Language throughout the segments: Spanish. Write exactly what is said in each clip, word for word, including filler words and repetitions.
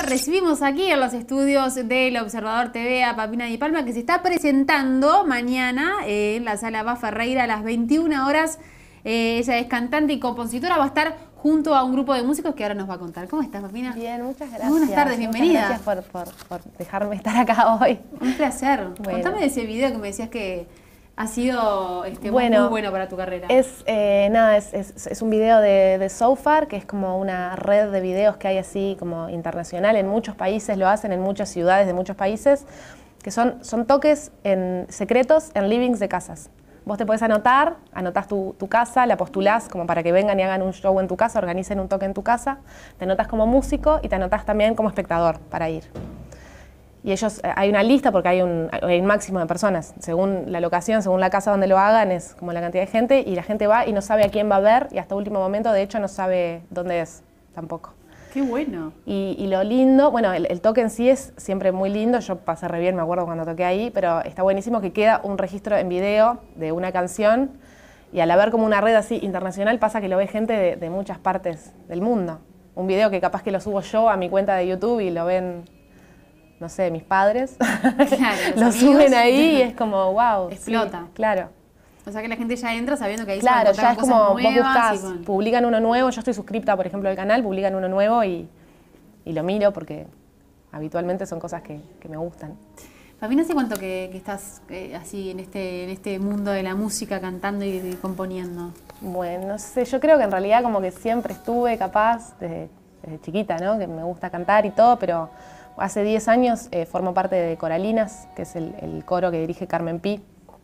recibimos aquí en los estudios del Observador T V a Papina Di Palma, que se está presentando mañana eh, en la Sala Bas Ferreira a las veintiuna horas. Eh, ella es cantante y compositora, va a estar junto a un grupo de músicos que ahora nos va a contar. ¿Cómo estás, Papina? Bien, muchas gracias. Buenas tardes, bienvenida. Muchas gracias por, por, por dejarme estar acá hoy. Un placer. Bueno. Contame de ese video que me decías que ha sido este, bueno, muy bueno para tu carrera. Es, eh, nada, es, es, es un video de, de Sofar, que es como una red de videos que hay así como internacional. En muchos países lo hacen, en muchas ciudades de muchos países, que son, son toques en, secretos en livings de casas. Vos te podés anotar, anotás tu, tu casa, la postulás como para que vengan y hagan un show en tu casa, organicen un toque en tu casa, te anotás como músico y te anotás también como espectador para ir. Y ellos, hay una lista porque hay un, hay un máximo de personas, según la locación, según la casa donde lo hagan, es como la cantidad de gente, y la gente va y no sabe a quién va a ver, y hasta último momento, de hecho, no sabe dónde es tampoco. ¡Qué bueno! Y, y lo lindo, bueno, el, el toque en sí es siempre muy lindo, yo pasé re bien, me acuerdo cuando toqué ahí, pero está buenísimo que queda un registro en video de una canción, y al haber como una red así internacional pasa que lo ve gente de, de muchas partes del mundo. Un video que capaz que lo subo yo a mi cuenta de YouTube y lo ven, no sé, mis padres, Claro, lo amigos, suben ahí y es como, wow. explota. Sí, claro. O sea que la gente ya entra sabiendo que ahí Claro, se van a ya es encontrar como cosas vos nuevas buscás, y con... publican uno nuevo, yo estoy suscripta, por ejemplo, al canal, publican uno nuevo y, y lo miro porque habitualmente son cosas que, que me gustan. Papina, ¿hace cuánto que, que estás eh, así en este, en este mundo de la música, cantando y, y componiendo? Bueno, no sé, yo creo que en realidad como que siempre estuve capaz, desde, desde chiquita, ¿no? Que me gusta cantar y todo, pero hace diez años eh, formo parte de Coralinas, que es el, el coro que dirige Carmen Pi.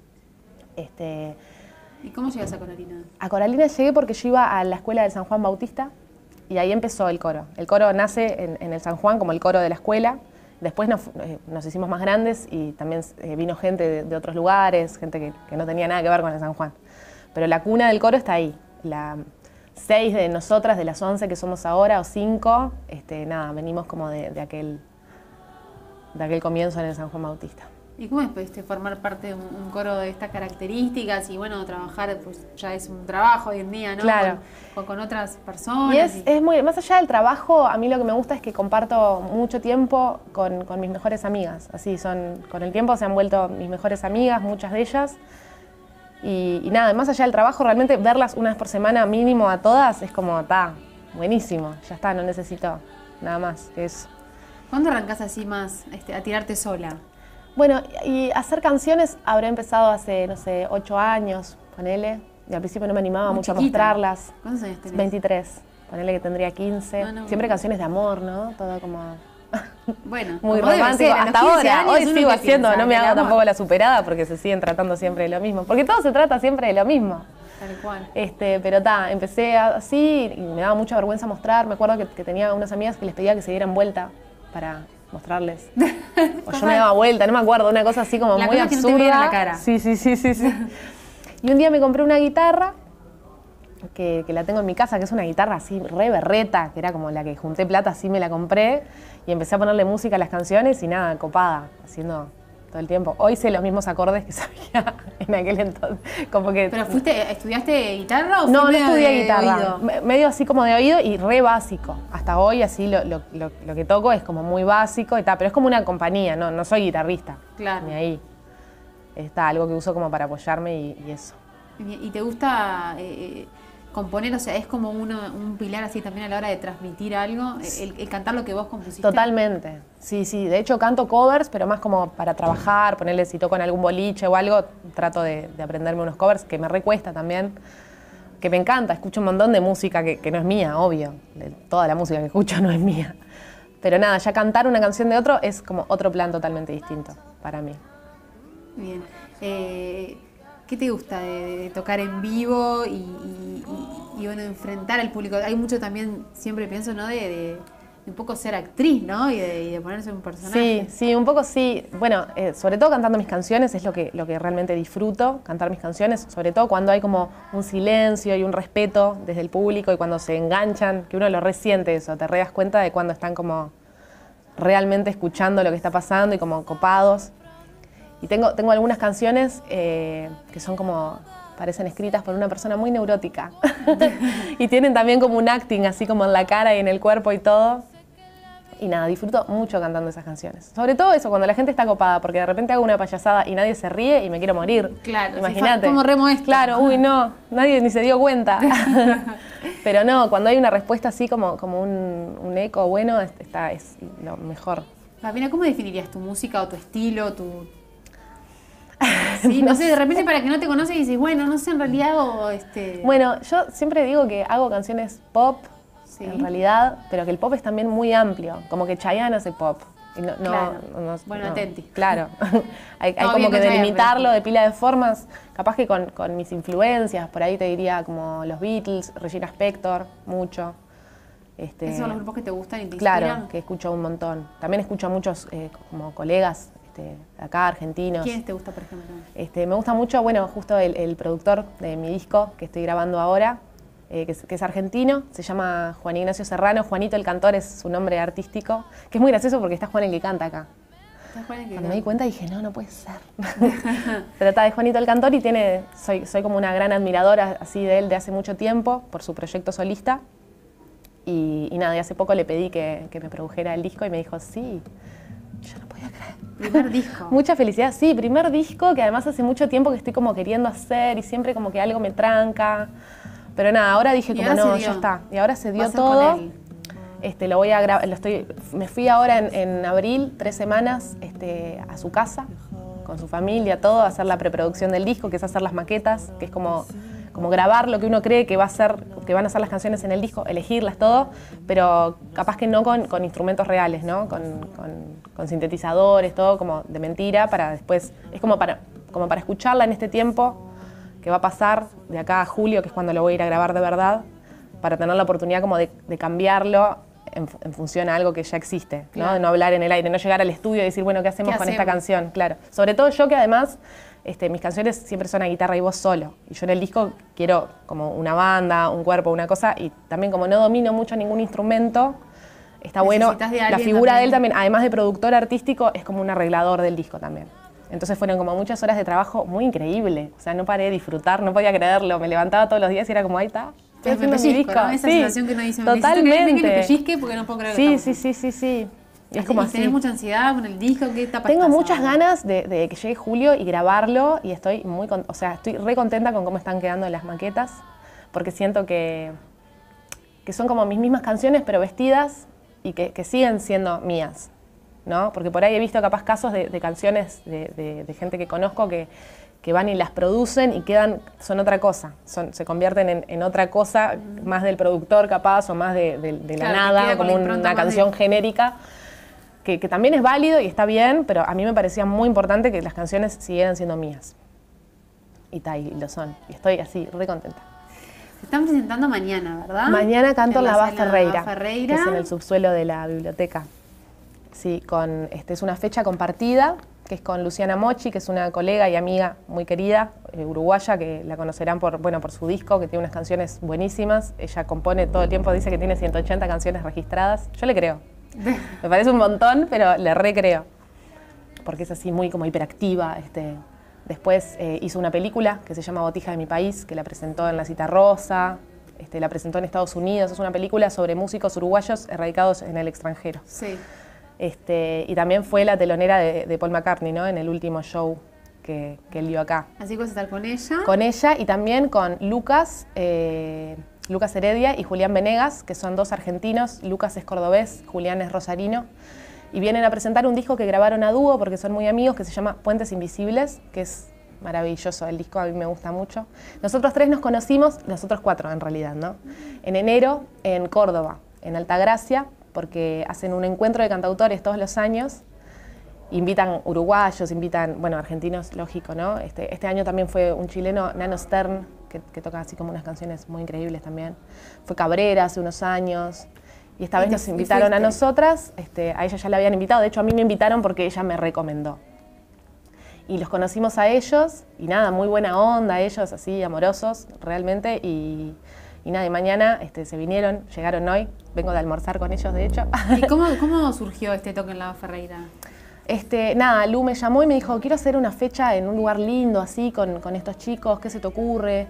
Este, ¿Y cómo llegas a Coralinas? A Coralinas llegué porque yo iba a la escuela del San Juan Bautista y ahí empezó el coro. El coro nace en, en el San Juan como el coro de la escuela. Después nos, eh, nos hicimos más grandes y también eh, vino gente de, de otros lugares, gente que, que no tenía nada que ver con el San Juan. Pero la cuna del coro está ahí. La, seis de nosotras, de las once que somos ahora, o cinco, este, nada, venimos como de, de, aquel, de aquel comienzo en el San Juan Bautista. ¿Y cómo es este, formar parte de un, un coro de estas características? Y bueno, trabajar pues ya es un trabajo hoy en día, ¿no? Claro. Con, con, con otras personas. Y es, y... es muy, más allá del trabajo, a mí lo que me gusta es que comparto mucho tiempo con, con mis mejores amigas. Así son, con el tiempo se han vuelto mis mejores amigas, muchas de ellas. Y, y nada, más allá del trabajo, realmente verlas una vez por semana mínimo a todas es como, está, buenísimo, ya está, no necesito nada más que eso. ¿Cuándo arrancás así más este, a tirarte sola? Bueno, y hacer canciones habré empezado hace, no sé, ocho años, ponele. Y al principio no me animaba Muy mucho chiquita. a mostrarlas. ¿Cuántos años tenés? veintitrés, ponele que tendría quince. No, no, Siempre no. canciones de amor, ¿no? Todo como Bueno, muy como debe romántico. ser, a los Hasta quince ahora, años hoy uno sigo que haciendo, piensa no me en el hago amor. tampoco la superada porque se siguen tratando siempre de lo mismo. Porque todo se trata siempre de lo mismo. Tal cual. Este, pero está, empecé así y me daba mucha vergüenza mostrar. Me acuerdo que, que tenía unas amigas que les pedía que se dieran vuelta para mostrarles. O yo me daba vuelta, no me acuerdo, una cosa así como La muy cosa que no te absurda. viera la cara. Sí, sí, sí, sí, sí. Y un día me compré una guitarra que, que la tengo en mi casa, que es una guitarra así re berreta, que era como la que junté plata, así me la compré y empecé a ponerle música a las canciones y nada, copada, haciendo todo el tiempo. Hoy sé los mismos acordes que sabía en aquel entonces. Como que ¿Pero fuiste, estudiaste guitarra o no, no fue medio estudié de guitarra, oído? Me- medio así como de oído y re básico. Hasta hoy así lo, lo, lo, lo que toco es como muy básico y tal, pero es como una compañía, no, no soy guitarrista, Claro. ni ahí. Está algo que uso como para apoyarme y, y eso. ¿Y te gusta eh, componer? O sea, ¿es como uno, un pilar así también a la hora de transmitir algo? El, el cantar lo que vos compusiste. Totalmente, sí, sí. De hecho canto covers, pero más como para trabajar, ponerle si toco en algún boliche o algo, trato de, de aprenderme unos covers, que me recuesta también, que me encanta. Escucho un montón de música que, que no es mía, obvio. De toda la música que escucho no es mía. Pero nada, ya cantar una canción de otro es como otro plan totalmente distinto para mí. Bien. Eh, ¿Qué te gusta de, de tocar en vivo y, y, y, y bueno, enfrentar al público? Hay mucho también, siempre pienso, ¿no? De, de, de un poco ser actriz, ¿no? Y de, y de ponerse un personaje. Sí, sí, un poco sí. Bueno, eh, sobre todo cantando mis canciones es lo que, lo que realmente disfruto, cantar mis canciones, sobre todo cuando hay como un silencio y un respeto desde el público y cuando se enganchan, que uno lo resiente eso, te re das cuenta de cuando están como realmente escuchando lo que está pasando y como copados. Y tengo, tengo algunas canciones eh, que son como, parecen escritas por una persona muy neurótica. Y tienen también como un acting así como en la cara y en el cuerpo y todo. Y nada, disfruto mucho cantando esas canciones. Sobre todo eso, cuando la gente está copada, porque de repente hago una payasada y nadie se ríe y me quiero morir. Claro, imagínate. Como remo esto. Claro, uy, no, nadie ni se dio cuenta. Pero no, cuando hay una respuesta así como, como un, un eco bueno, está, es lo mejor. Papina, ¿cómo definirías tu música o tu estilo, tu...? Sí, no sé, de repente para que no te conoces dices, bueno, no sé, en realidad hago este... Bueno, yo siempre digo que hago canciones pop, sí, en realidad, pero que el pop es también muy amplio, como que Chayanne hace pop. Y no, claro. no, no, bueno, no, atenti. Claro, hay, hay no, como que delimitarlo pero... de pila de formas, capaz que con, con mis influencias, por ahí te diría como los Beatles, Regina Spektor, mucho. Este, ¿Esos son los grupos que te gustan y te claro, inspiran? que escucho un montón. También escucho a muchos eh, como colegas este, acá, argentinos. ¿Quiénes te gusta, por ejemplo? Este, me gusta mucho, bueno, justo el, el productor de mi disco que estoy grabando ahora, eh, que, es, que es argentino, se llama Juan Ignacio Serrano. Juanito el Cantor es su nombre artístico, que es muy gracioso porque está Juan el que canta acá. ¿Está Juan el que Cuando canta? me di cuenta dije, no, no puede ser. Se trata de Juanito el Cantor y tiene, soy, soy como una gran admiradora así de él de hace mucho tiempo por su proyecto solista. Y, y nada, y hace poco le pedí que, que me produjera el disco y me dijo, sí, yo no podía creer. Primer disco. Mucha felicidad, sí, primer disco que además hace mucho tiempo que estoy como queriendo hacer y siempre como que algo me tranca. Pero nada, ahora dije como no, ya está. Y ahora se dio todo. Este, lo voy a grabar, lo estoy, me fui ahora en, en abril, tres semanas, este, a su casa, con su familia, todo, a hacer la preproducción del disco, que es hacer las maquetas, que es como, como grabar lo que uno cree que va a ser, que van a ser las canciones en el disco, elegirlas todo, pero capaz que no con, con instrumentos reales, ¿no? Con, con, con sintetizadores, todo como de mentira, para después, es como para, como para escucharla en este tiempo que va a pasar de acá a julio, que es cuando lo voy a ir a grabar de verdad, para tener la oportunidad como de, de cambiarlo en, en función a algo que ya existe, ¿no? Claro. De no hablar en el aire, no llegar al estudio y decir, bueno, ¿qué hacemos ¿Qué con hacemos? esta canción? Claro. Sobre todo yo que además, este, mis canciones siempre son a guitarra y voz solo. Y yo en el disco quiero como una banda, un cuerpo, una cosa, y también como no domino mucho ningún instrumento, está bueno, la figura de él también, además de productor artístico, es como un arreglador del disco también. Entonces fueron como muchas horas de trabajo muy increíble. O sea, no paré de disfrutar, no podía creerlo. Me levantaba todos los días y era como, ahí está. Es me pellizco, ¿no? Esa sí, sensación que uno dice, totalmente. Que me pellizque porque no puedo creer sí, que sí, sí, sí, sí. Y es como así. ¿Tenés mucha ansiedad con el disco? ¿Qué etapa Tengo estás muchas ahora? ganas de, de que llegue julio y grabarlo y estoy muy, con, o sea, estoy re contenta con cómo están quedando las maquetas porque siento que, que son como mis mismas canciones pero vestidas y que, que siguen siendo mías, ¿no? Porque por ahí he visto capaz casos de, de canciones de, de, de gente que conozco que, que van y las producen y quedan, son otra cosa, son, se convierten en, en otra cosa, mm. más del productor capaz o más de, de, de la claro, nada, como un, una canción de... genérica, que, que también es válido y está bien, pero a mí me parecía muy importante que las canciones siguieran siendo mías. Y tal, y lo son. Y estoy así, re contenta. Se están presentando mañana, ¿verdad? Mañana canto en la Bas Ferreira, Ferreira, que es en el subsuelo de la biblioteca. Sí, con, este, es una fecha compartida, que es con Luciana Mochi, que es una colega y amiga muy querida, eh, uruguaya, que la conocerán por, bueno, por su disco, que tiene unas canciones buenísimas. Ella compone todo el tiempo, dice que tiene ciento ochenta canciones registradas. Yo le creo. Me parece un montón, pero le recreo. Porque es así muy como hiperactiva. Este. Después eh, hizo una película que se llama Botija de mi país, que la presentó en La Cita Rosa, este, la presentó en Estados Unidos. Es una película sobre músicos uruguayos erradicados en el extranjero. Sí. Este, y también fue la telonera de, de Paul McCartney, ¿no? En el último show que, que él dio acá. Así que vas a estar con ella. Con ella y también con Lucas, eh, Lucas Heredia y Julián Venegas, que son dos argentinos. Lucas es cordobés, Julián es rosarino. Y vienen a presentar un disco que grabaron a dúo porque son muy amigos, que se llama Puentes Invisibles, que es maravilloso. El disco a mí me gusta mucho. Nosotros tres nos conocimos, nosotros cuatro en realidad, ¿no? En enero en Córdoba, en Altagracia, porque hacen un encuentro de cantautores todos los años, invitan uruguayos, invitan, bueno, argentinos, lógico, ¿no? Este, este año también fue un chileno, Nano Stern, que, que toca así como unas canciones muy increíbles también. Fue Cabrera hace unos años, y esta vez nos invitaron a nosotras, este, a ella ya la habían invitado, de hecho a mí me invitaron porque ella me recomendó. Y los conocimos a ellos, y nada, muy buena onda, ellos así, amorosos, realmente, y... Y nada, y mañana este, se vinieron, llegaron hoy, vengo de almorzar con ellos de hecho. ¿Y cómo, cómo surgió este toque en la Ferreira? Este, nada, Lu me llamó y me dijo, quiero hacer una fecha en un lugar lindo, así, con, con estos chicos, ¿qué se te ocurre?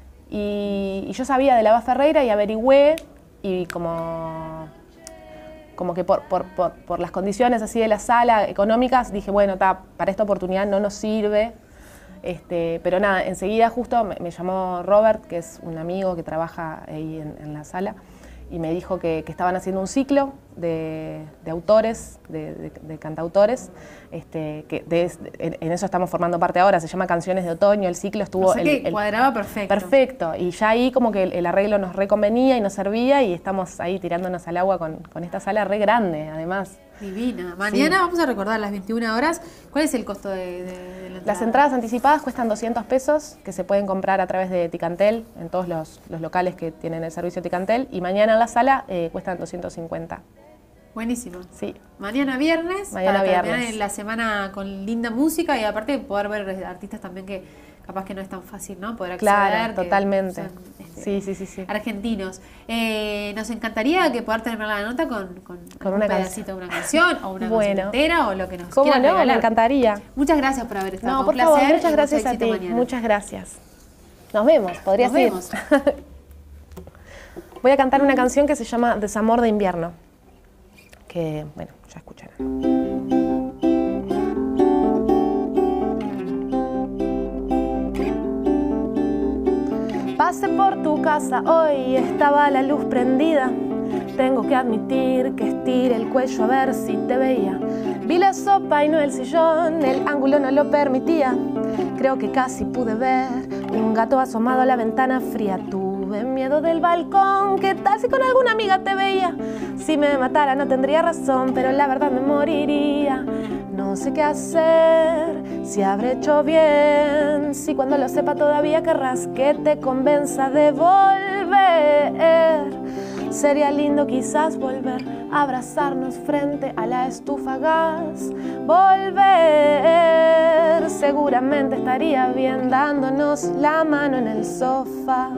Y, y yo sabía de la Bas Ferreira y averigüé, y como, como que por, por, por, por las condiciones así de la sala económicas, dije, bueno, ta, para esta oportunidad no nos sirve. Este, pero nada, enseguida justo me, me llamó Robert, que es un amigo que trabaja ahí en, en la sala, y me dijo que, que estaban haciendo un ciclo de, de autores, de, de, de cantautores, este, que de, en, en eso estamos formando parte ahora, se llama Canciones de Otoño, el ciclo estuvo... O sea que el, el, cuadraba perfecto. Perfecto, y ya ahí como que el, el arreglo nos reconvenía y nos servía, y estamos ahí tirándonos al agua con, con esta sala re grande, además. Divina. Mañana Sí. vamos a recordar las veintiuna horas. ¿Cuál es el costo de, de, de la entrada? Las entradas anticipadas cuestan doscientos pesos, que se pueden comprar a través de Ticantel, en todos los, los locales que tienen el servicio Ticantel, y mañana en la sala eh, cuestan doscientos cincuenta. Buenísimo. Sí. Mañana viernes, Mañana para viernes. terminar la semana con linda música y aparte poder ver artistas también que capaz que no es tan fácil, ¿no? Poder acceder. Claro, que totalmente. son, este, Sí, sí, sí, sí. argentinos. Eh, nos encantaría que poder terminar la nota con, con, Con un una pedacito de una canción o una Bueno. canción entera o lo que nos ¿Cómo quieran no? regalar. Me encantaría. Muchas gracias por haber estado. No, Un por placer favor, muchas y gracias mucho a éxito ti. mañana. Muchas gracias. Nos vemos, podrías Nos ir. vemos. Voy a cantar una canción que se llama Desamor de invierno, que, bueno, ya escucharán. Pasé por tu casa hoy, estaba la luz prendida. Tengo que admitir que estiré el cuello a ver si te veía. Vi la sopa y no el sillón, el ángulo no lo permitía. Creo que casi pude ver un gato asomado a la ventana fría. Tuve miedo del balcón, ¿qué tal si con alguna amiga te veía? Si me matara no tendría razón, pero la verdad me moriría. No sé qué hacer, si habré hecho bien, si cuando lo sepa todavía querrás que te convenza de volver. Sería lindo quizás volver a abrazarnos frente a la estufa gas. Volver, seguramente estaría bien dándonos la mano en el sofá.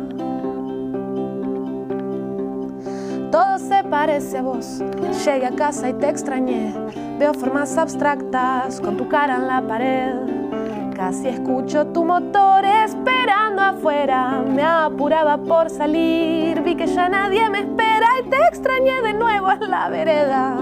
Todo se parece a vos, llegué a casa y te extrañé. Veo formas abstractas con tu cara en la pared. Casi escucho tu motor esperando afuera. Me apuraba por salir, vi que ya nadie me espera y te extrañé de nuevo en la vereda.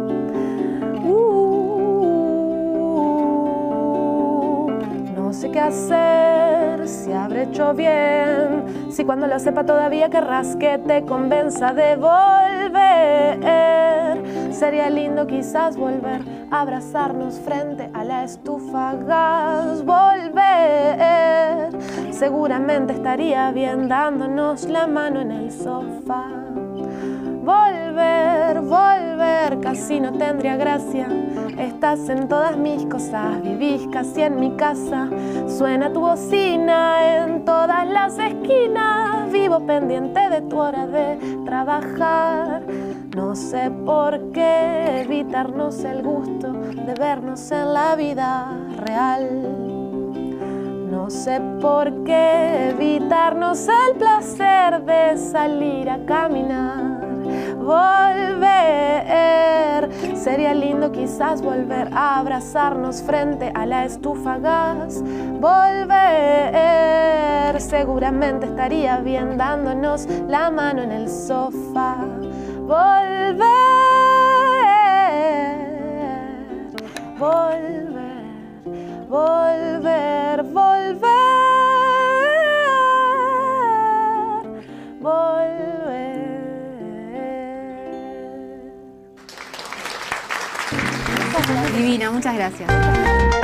Uh, no sé qué hacer, si habré hecho bien, si cuando lo sepa todavía querrás que te convenza de volver. Sería lindo quizás volver a abrazarnos frente a la estufa gas. Volver, seguramente estaría bien dándonos la mano en el sofá. Volver, volver, casi no tendría gracia. Estás en todas mis cosas, vivís casi en mi casa. Suena tu bocina en todas las esquinas. Vivo pendiente de tu hora de trabajar. No sé por qué evitarnos el gusto de vernos en la vida real. No sé por qué evitarnos el placer de salir a caminar. Volver, sería lindo quizás volver a abrazarnos frente a la estufa gas. Volver, seguramente estaría bien dándonos la mano en el sofá. Volver, volver, volver, volver, volver. Divina, muchas gracias.